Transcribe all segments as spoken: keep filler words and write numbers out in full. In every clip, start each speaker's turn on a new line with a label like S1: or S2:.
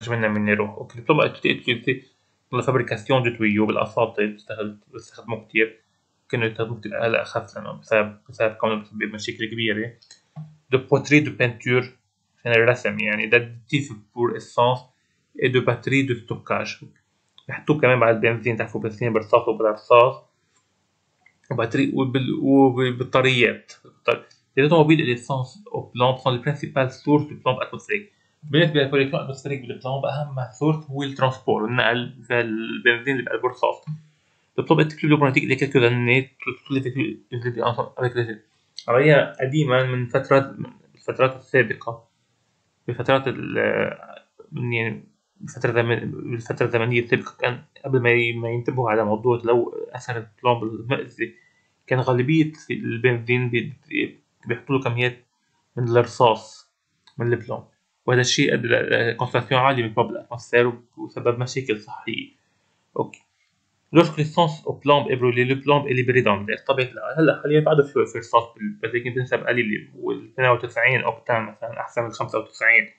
S1: بنستخرج منها مينيرو. اوكي البلوم utilisé dans la fabrication du tuyau بالأساطيل بيستخدموه كتير، كانوا يستخدموه كتير هلا أخف لأنه بسبب بسبب كونه بسبب مشاكل كبيرة. de poterie de peinture عشان الرسم يعني d'additifs pour essence et de batterie de stockage. بيحطوه كمان بعد البنزين، تعرفوا بنزين برصاص وبالرصاص وباتري وبالبطاريات. Les automobiles et l'essence aux plantes sont les principales sources de plantes atmosphériques. بالنسبة للبوليوشن atmosphérique بالبلomb أهم source هو الترانسبور والنقل، زي البنزين اللي بقلب الرصاص. Le plomb est plus problématique il y a quelques années tous les véhicules avec les عملية قديمة من فترات من الفترات السابقة، بفترات ال يعني بفترة زمن بالفترة الزمنية السابقة كان قبل ما ما ينتبهوا على موضوع لو أثر البلomb المؤذي، كان غالبية البنزين بيحطوا له كميات من الرصاص من البلomb، وهذا الشيء أدى لكونسنتراسيون عالية من البلomb بالأتموسفير وسبب مشاكل صحية. أوكي lorsque l'essence au plomb est brûlée le plomb est libéré dans l'air. طبيعة هلا حاليا بعده في في رصاص بس لكن بنسب قليل، وال اثنين وتسعين أوكتان مثلا أحسن من خمسة وتسعين.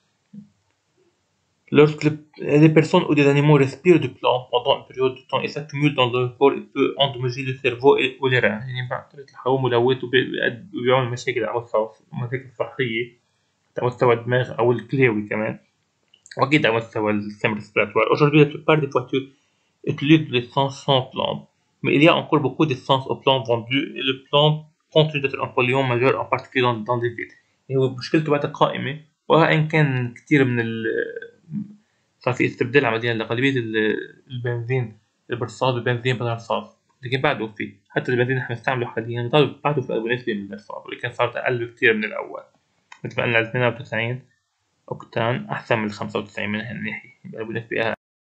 S1: Lorsque les personnes ou des animaux respirent du plomb pendant une période de temps et s'accumule dans leur corps, il peut endommager le cerveau ou les reins. يعني بعد هو ملوث وبيعمل مشاكل على مستوى مشاكل صحية على مستوى الدماغ أو الكلوي كمان، وأكيد على مستوى السيستم respiratoire. Aujourd'hui la plupart des voitures utilisent de l'essence sans plomb, mais il y a encore beaucoup d'essence au plomb vendue et le plomb continue d'être un polluant majeur en particulier dans, dans les villes. هو مشكلته بعد قائمة، وإن كان كتير من ال صار في استبدال عمليا لغالبية البنزين البرصاص بالبنزين بالرصاص، لكن بعده في حتى البنزين اللي احنا بنستعمله حاليا بعده في نسبة من الرصاص، ولكن صارت أقل بكتير من الأول. مثل ما قلنا اثنين وتسعين أوكتان أحسن من خمسة وتسعين من هالناحية، يبقى بالنسبة أقل.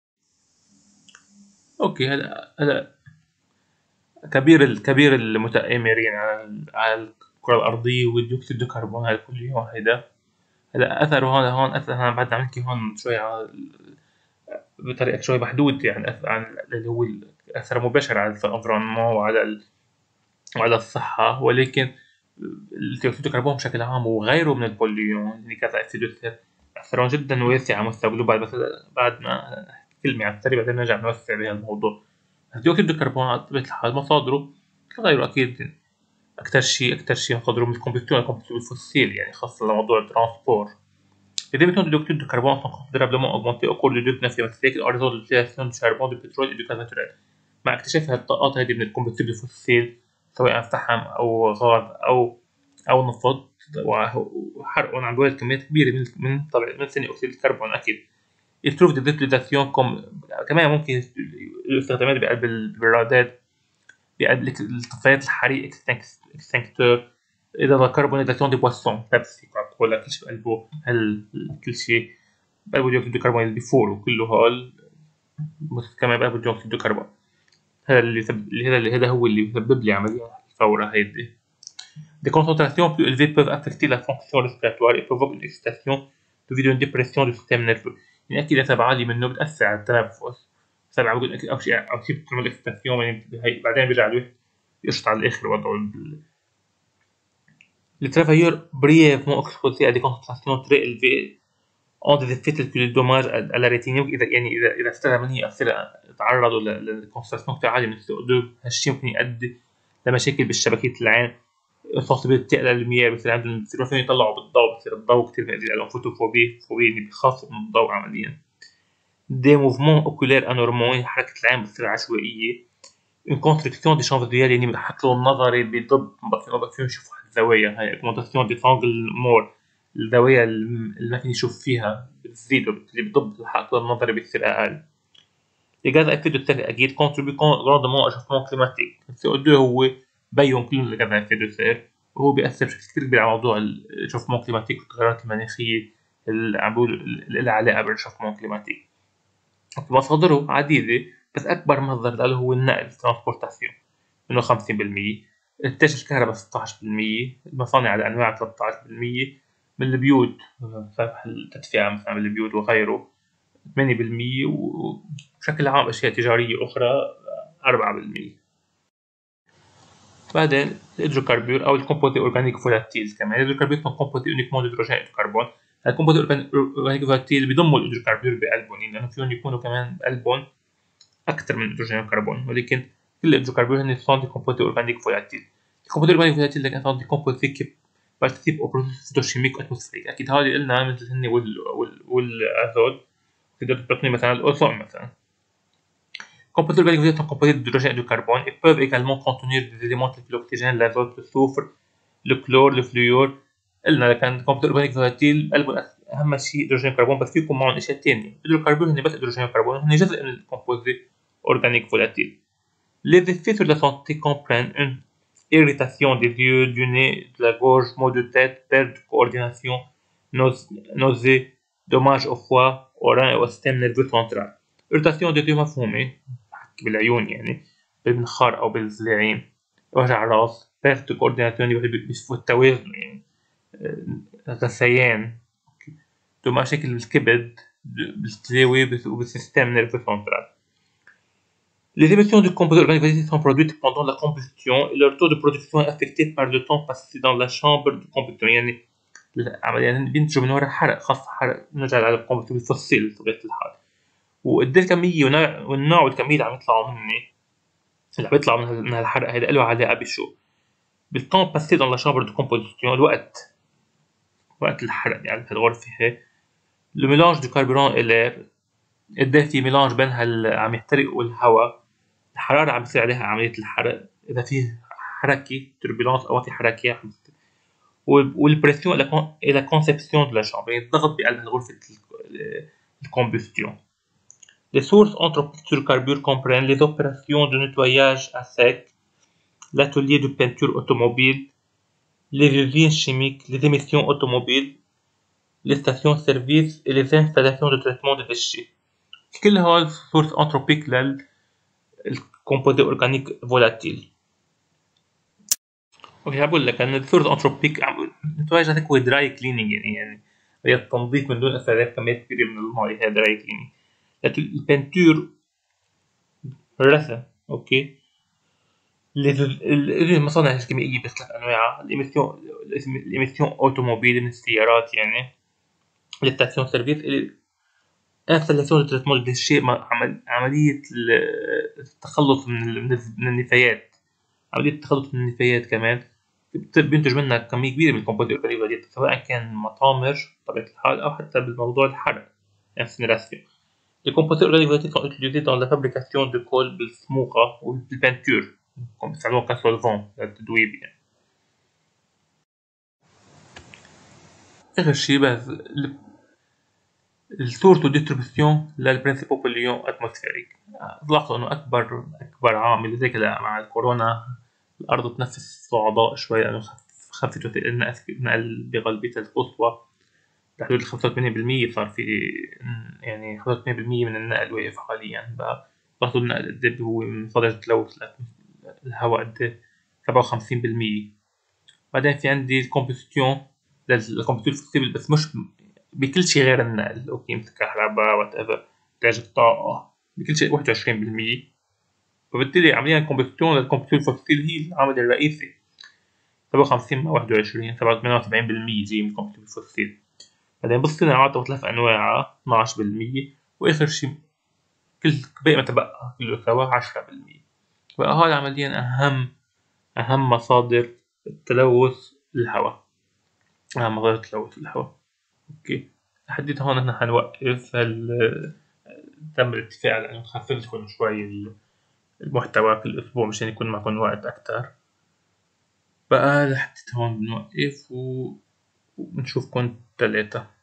S1: أوكي هلا هلا كبير الكبير المتآمرين على على الكرة الأرضية والديوكسيد الكربون هذا كل يوم هيدا هلا أثره هون هون أثر أنا بعد عم نحكي هون شوي على بطريقة شوي محدودة يعني عن اللي هو الأثر المباشر على الانفيرونمون وعلى ال... وعلى الصحة، ولكن الديوكسيد الكربون بشكل عام وغيره من البوليون اللي كذا أكسيد أثرهم جدا واسع على مستوى جلوبال. بس بعد ما كلمة على السريع بعدين نرجع نوسع بهذا الموضوع. الديوكسيد الكربون على طبيعة الحال مصادره غيره أكيد أكتر شيء أكتر شيء مصادره من الكومبوستيون الكومبوستيون الفوسيل يعني خاصة لموضوع الترانسبور. Les émissions de dioxyde de carbone sont considérablement augmentées au cours du dix-neuvième siècle en raison de l'utilisation du charbon, du pétrole et du gaz naturel. مع اكتشاف هالطاقات هذه من الكومبوستيبل الفوسيل سواء فحم أو غاز أو أو نفط وحرقهم عم بيولد كميات كبيرة من من طبعا من ثاني أكسيد الكربون. أكيد يتروف دي ديبليداسيون كم كمان ممكن الاستخدامات بقلب البرادات بقلب الطفايات الحريق اكستنكتور إذا الكربونيزاسيون دي بواسون بيبسي كولا كل شيء بقلبه هل كل شيء بقلبه ديوكسيد الكربون اللي بيفور وكله هال بس كمان بقلبه ديوكسيد الكربون. هذا اللي سب... هذا هذا هو اللي بيسبب لي عملية الفورة هيدي. Des concentrations plus élevées peuvent affecter la fonction respiratoire et provoquent une excitation devido une dépression du système nerveux. يعني أكيد نسبة عالية منه بتأثر على التنفس. سبب عم بقول أكيد أو شيء أو شيء بتعمل excitation يعني بعدين بيرجع الواحد يقشط على الآخر وضعه. Les travailleurs brièvement exposés à des concentrations très élevées ont des effets tels que le dommage à la rétine. إذا يعني إذا إذا استخدم من هي يصير تعرضوا للكونسنتراسيون كتير عالية من السي أو اثنين، هالشيء ممكن يؤدي لمشاكل بالشبكية العين، sensibilité على المياه، بصير عندهم بصيروا فيهم يطلعوا بالضوء، بصير الضوء كتير مؤذي لهم، فوتوفوبيا فوبيا اللي بيخافوا من الضوء عمليا. des mouvements oculaires anormaux حركة العين بتصير عشوائية. une construction des champs visuels يعني حقله النظري بضد ما فيهم يشوفوا الزوايا، هاي augmentation des angles morts الزوايا اللي ما فيني يشوف فيها بتزيد اللي بضد حقله النظري بتصير أقل. les gaz à effet de serre أكيد contribuent grandement au réchauffement climatique. السي أو اثنين هو بيون كل الغاز à effet de serre وهو بيأثر بشكل كتير كبير على موضوع الريشوفمون كليماتيك والتغيرات المناخية اللي عم بقول اللي علاقة بالريشوفمون كليماتيك. مصادره عديدة بس أكبر مصدر له هو النقل ترانسبورتاسيون منه خمسين بالمية، إنتاج الكهرباء ستة عشر بالمية، المصانع على أنواع ثلاثة عشر بالمية، من البيوت التدفئة مثلا من البيوت وغيره ثمانية بالمية، وبشكل عام أشياء تجارية أخرى أربعة بالمية. بعدين الهيدروكربور أو الكومبوزي أورجانيك فولاتيل كمان. الهيدروكربور sont composés uniquement d'hydrogène et de carbone. الكومبوزيت اورجانيك فولاتيل بيضموا الهيدروكربور بقلبهم، لانه فيهم يكونوا كمان بقلبهم اكثر من هيدروجين وكربون، ولكن كل الهيدروكربور هن سون دي كومبوزيت اورجانيك فولاتيل. الكومبوزيت اورجانيك فولاتيل لكن سون دي كومبوزيت كي بارتيسيب او بروسيس فيتوشيميك اتموسفيريك. اكيد هذه قلنا مثل هن والازود تقدر تبطني مثلا الاوزون مثلا. Composés organiques sont composés d'hydrogène et de carbone et peuvent également contenir des éléments tels que l'oxygène, l'azote, le soufre, le chlore, le fluor. قلنا كان composés organiques volatiles قلبهم أهم شيء هيدروجين وكربون، بس فيكم معهم أشياء تانية. الهيدروكربون هن بس هيدروجين وكربون، هن جزء من الكومبوزي organiques volatiles. Les effets sur la santé comprennent une irritation des yeux, du nez, de la gorge, maux de tête, perte de coordination, nausées, dommages au foie, au rein et au système nerveux central. irritation des yeux مفهومة بالعيون، يعني بالمنخار أو بالذراعين، وجع راس، perte de coordination اللي بيشوفوا التوازن يعني، غثيان، مشاكل بالكبد بالكلوي وبالسيستم نيرفو سنترال. Les émissions de composés organiques sont produites pendant la combustion et leur taux de production est affecté par le temps passé dans la chambre de combustion. يعني يعني بينتجوا من وراء حرق، خاصة حرق نرجع على الكومبوستيبل فوسيل بطبيعة الحال. وقد الكمية والنوع والكمية اللي عم يطلعوا مني اللي عم يطلعوا من هالحرق هيدا له علاقة بشو؟ بالتون باسي دون لا شامبر دو كومبوزيسيون، الوقت وقت الحرق يعني بهالغرفة هي. لو ميلانج دو كاربوران إي لير، قد في ميلانج بين هال عم يحترق والهواء، الحرارة عم يصير عليها عملية الحرق، إذا في حركة توربulence أو في حركة، والبريسيون إلى لا كونسبسيون دو لا شامبر، يعني الضغط بقلب غرفة الكومبوستيون. Les sources anthropiques sur carbure comprennent les opérations de nettoyage à sec, l'atelier de peinture automobile, les usines chimiques, les émissions automobiles, les stations-service et les installations de traitement de déchets. كل هول sources anthropiques للcomposés organiques volatiles. اوكي بقول لك ان السورس انثروبيك نتواجه هيك هو دراي كليننج، يعني يعني هي التنظيف من دون استهلاك كميات كبيره من الماء، هي دراي كليننج. لكن البنتور رسم اوكي. المصانع الكيميائيه بثلاث انواع، الاميسيون الاميسيون اوتوموبيل من السيارات يعني، الستاسيون سيرفيس، انستالاسيون دو تريتمون دو ديشي، عمليه التخلص من من النفايات، عمليه التخلص من النفايات كمان بينتج منها كميه كبيره من الكومبوزيت اورجانيك، سواء كان مطامر بطبيعه الحال او حتى بالموضوع الحرق انسينيراسيون. Les composés organiques sont utilisés dans la fabrication de colle بالصموغة وبالبنتور، بيستعملوها كسولفون للتدويب يعني. آخر شي بس السورس وديستريبيوشن للبرينسيبال بوليون اتموسفيريك. لاحظوا انه اكبر اكبر عامل زي كذا مع الكورونا الارض تنفس صعداء شوي، لانه خفت النقل بغالبيتها القصوى بحدود خمسة وثمانين بالمية، صار في يعني خمسة وثمانين بالمية من النقل واقف حاليا. بقى لاحظوا النقل قد ايه هو من مصادر التلوث، الهواء قد ايه سبعة وخمسين بالمية. بعدين في عندي الكومبوستيون للكومبوستيون فوسيبل، بس مش بكل شيء غير النقل، اوكي مثل الكهرباء وات ايفر انتاج الطاقة، بكل شيء واحد وعشرين بالمية. فبالتالي عمليا الكومبوستيون للكومبوستيون فوسيل هي العامل الرئيسي، سبعة وخمسين مع واحد وعشرين سبعة ثمانية وسبعين بالمية جاي من الكومبوستيون فوسيل. بعدين بالصناعات ثلاث أنواع اثناعش بالمية، وآخر شي كل باقي ما تبقى كله سوا عشرة بالمية. بقى هاي عمليا أهم أهم مصادر التلوث الهواء، أهم مصادر تلوث الهواء. أوكي لحد هون نحن حنوقف. هل تم الاتفاق على أنه نخفف لكم شوي المحتوى كل أسبوع مشان يكون معكم وقت أكتر. بقى لحد هون بنوقف و... ونشوفكم تلاتة.